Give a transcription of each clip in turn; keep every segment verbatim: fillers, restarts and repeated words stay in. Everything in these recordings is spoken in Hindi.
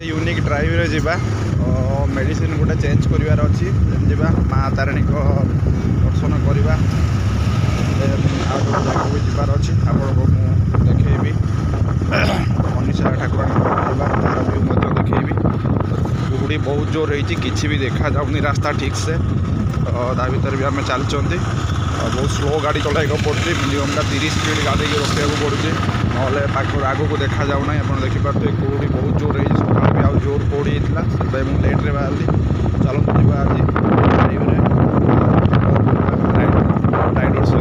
यूनिक ड्राइव रे जीवा मेडिसिन गोटे चेंज करार अच्छी जीवा माँ तारिणी दर्शन करवा जगह भी जीवार अच्छी आपको मुझे देखी मनीषा ठाकुर तार व्यू देखी कुहुड़ी बहुत जोर होती किसी भी देखा जाऊनी रास्ता ठीक से ता भर भी आम चलती बहुत स्लो गाड़ी चलाइक पड़ती मिनिमम टा तीस स्पीड गाड़ी रखा पड़ुଛି ना पाखर आग को देखा जाऊना आप देखिपे कुहुड़ी बहुत जोर है सका भी आउ जोर कुहुड़ी होता से मुझे लेट्रे बाहरी चलते जी आज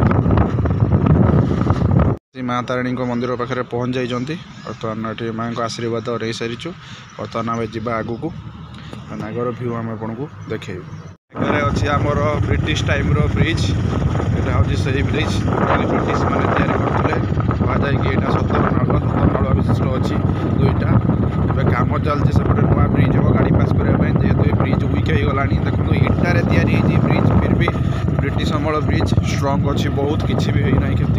सहित माँ तारिणी मंदिर पाखे पहुँच जाइए बर्तमान ये माँ को आशीर्वाद रही सारीचु बर्तमान आम जा आग को आगर भ्यू आम आपन को देखेबू आगे अच्छी आमर ब्रिटिश टाइम रो ब्रिज यहाँ हूँ से ब्रिज ब्रिटिश मैंने तैयारी करते कहुए कि यहाँ सतर नालुआ सतर नालुआ विशिष्ट अच्छी दुईटा एवं कम चलती सेपटे नुआ ब्रिज हम गाड़ी पास करने जेहेतु ये ब्रिज वीक हो गला देखो इटारे तैयारी ब्रिज फिर भी ब्रिटिश अमल ब्रिज स्ट्रंग अच्छी बहुत किसी भी होना क्षति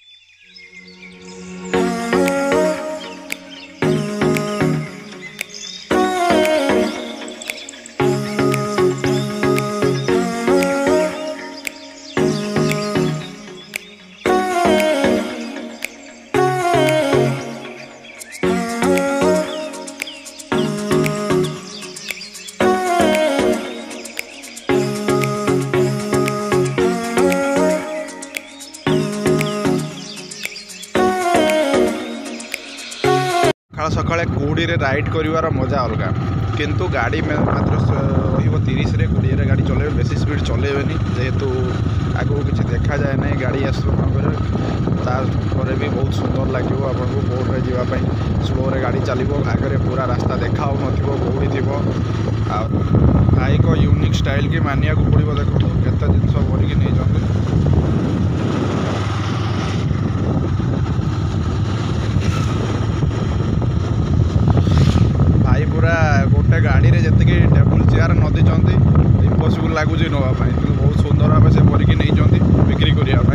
सकाଳେ कुड़ी रे राइड कर मजा अलग किंतु गाड़ी में मात्र तीस रे कोड़े रे गाड़ी चलेबे बेसी स्पीड चलेबेनी जेहेतु आगू किसी देखा जाए ना गाड़ी आस तार भी बहुत सुंदर लगे आपको बोर्ड रे जावाई स्लो रे गाड़ी चलो आगे पूरा रास्ता देखा कौड़ी थी बाइक यूनिक स्टाइल की मानिया को पड़ो देखो केते जिनस भरिकी नहीं पूरा गोटे गाड़ी रे जति टेबुल चेयर नदी इम्पॉसिबल लगुच नापी कि बहुत सुंदर भाव से भरिकी नहीं बिक्री करने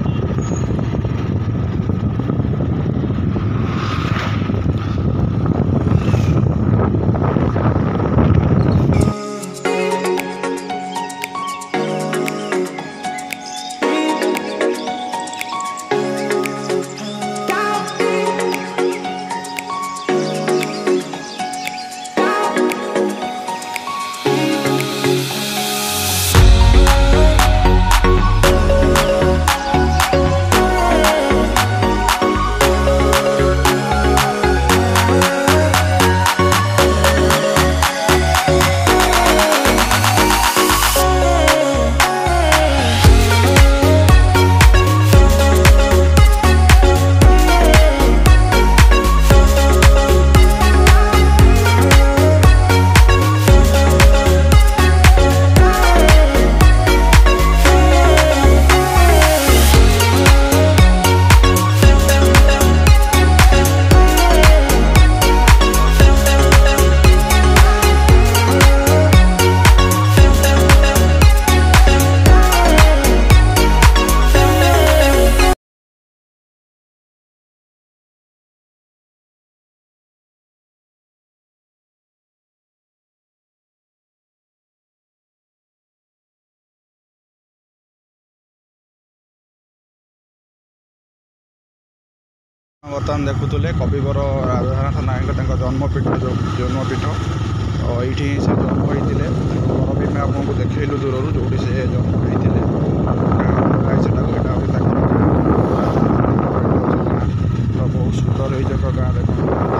बर्तमान देखुले कविवर राधानाथ नायक जन्मपीठ जो जन्मपीठ ये से जन्म होते घर भी आपको देखलु दूर जो से जन्म होते बहुत सुंदर हो गाँव देख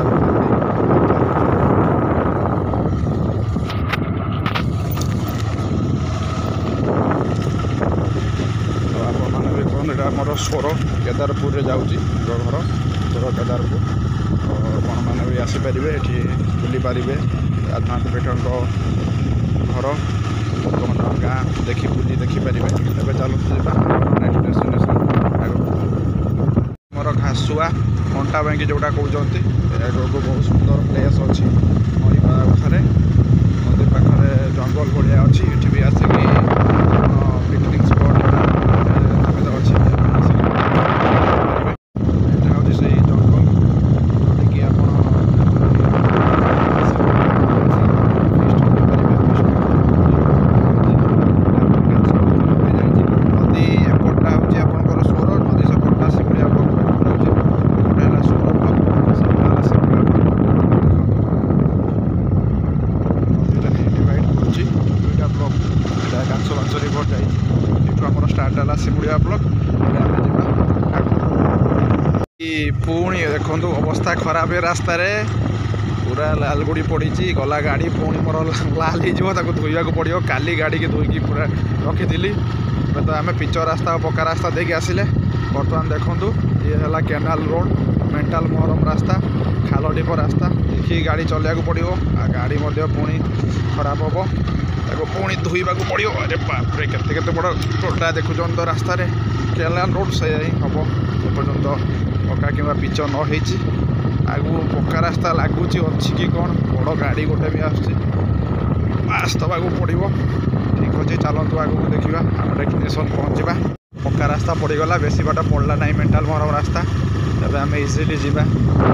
आमर स्वर केदारपुर रे जाऊँगी घर स्वर केदारपुर आपण मैंने भी आसीपर ये बुली पारे राधानाथ पीठ घर गाँ देखी बुली देखिपारे तेज चलते नेक्स्ट डेस्टिनेशन मोर घासुआ कंटा बैंक जोटा कहते बहुत सुंदर प्लेस अच्छी नई पाखे नदी पाखे जंगल भाया अच्छी ये भी आसिक पिकनिक स्पॉट नामित अच्छी से जंगल देखिए आप पुणी देखो अवस्था खराब है रास्तार पूरा लाल गुड़ी पड़ी गला गाड़ी पुणी मोर लाल हो धोवा पड़ो काली गाड़ी की धोईकी पूरा रखी तो आम पिच रास्ता पक्का रास्ता देके आसिले बर्तमान देखूँ ये है केनाल रोड मेंटाल मोहरम रास्ता खाल ढीप रास्ता देखिए गाड़ी चलने को पड़ो आ गाड़ी पुणी खराब हम ताको पुणी धोवा पड़ो। अरे बापरे केते केते बड़ टोटा देखुन तो रास्तार केनाल रोड से ही हम एपर्यंत पक्का कि पिच न होती आगू पक्का रास्ता लगुच अच्छी कि कौन बड़ गाड़ी गोटे भी आस दवाक पड़ो। ठीक अच्छे चलतु आगू देखा आम डेस्टिनेशन पहुँचा पक्का रास्ता पड़गला बेसी बाट पड़ला ना मेंटाल मोहरम रास्ता तबे आम इजिली जावा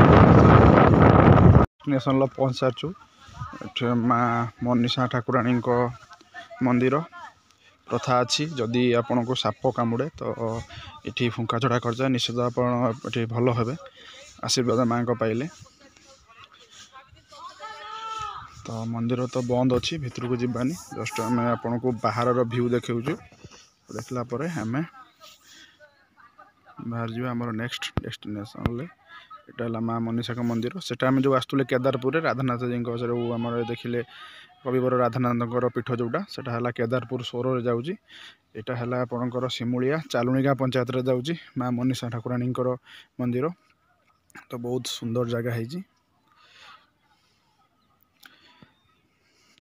डेस्टिनेशन पहुँच सारचु। माँ मनीषा ठाकुराणी मंदिर प्रथा अच्छी जदि आपण को साप कामुड़े तो ये फुंका छड़ा कर जाए निश्चित आप भल हे आशीर्वाद माँ को पाइले। तो मंदिर तो बंद अच्छी भितर को जीवानी जस्ट आम आपन को बाहर व्यू देखु देखला आम बाहर जा आम नेक्स्ट डेस्टिनेशन एटा माँ मनीषा का मंदिर से जो आसुले केदारपुर राधानाथ जी आम देखिले कविबर राधानाथ पीठ जोटा सेटा केदारपुर सोर जाऊँगी यहाँ है आपणकर सिमुलिया चालुणीगा पंचायत जाऊँगी माँ मनीषा ठाकुराणी मंदिर तो बहुत सुंदर जगह है।